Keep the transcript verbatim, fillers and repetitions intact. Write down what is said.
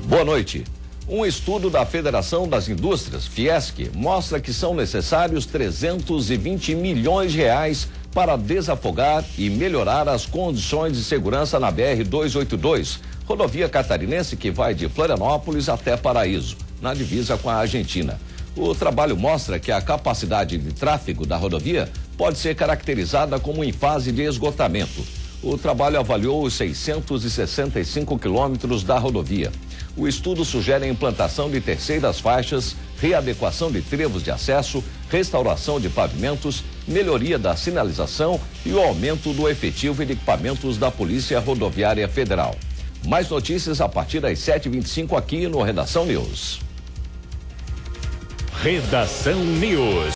Boa noite. Um estudo da Federação das Indústrias, Fiesc, mostra que são necessários trezentos e vinte milhões de reais para desafogar e melhorar as condições de segurança na B R duzentos e oitenta e dois, rodovia catarinense que vai de Florianópolis até Paraíso, na divisa com a Argentina. O trabalho mostra que a capacidade de tráfego da rodovia pode ser caracterizada como em fase de esgotamento. O trabalho avaliou os seiscentos e sessenta e cinco quilômetros da rodovia. O estudo sugere a implantação de terceiras faixas, readequação de trevos de acesso, restauração de pavimentos, melhoria da sinalização e o aumento do efetivo e de equipamentos da Polícia Rodoviária Federal. Mais notícias a partir das sete e vinte e cinco aqui no Redação News. Redação News.